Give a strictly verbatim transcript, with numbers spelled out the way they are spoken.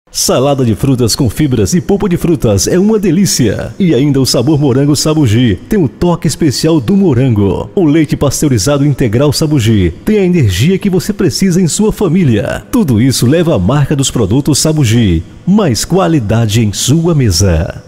Salada de frutas com fibras e polpa de frutas é uma delícia. E ainda o sabor morango Sabugi tem um toque especial do morango. O leite pasteurizado integral Sabugi tem a energia que você precisa em sua família. Tudo isso leva a marca dos produtos Sabugi, mais qualidade em sua mesa.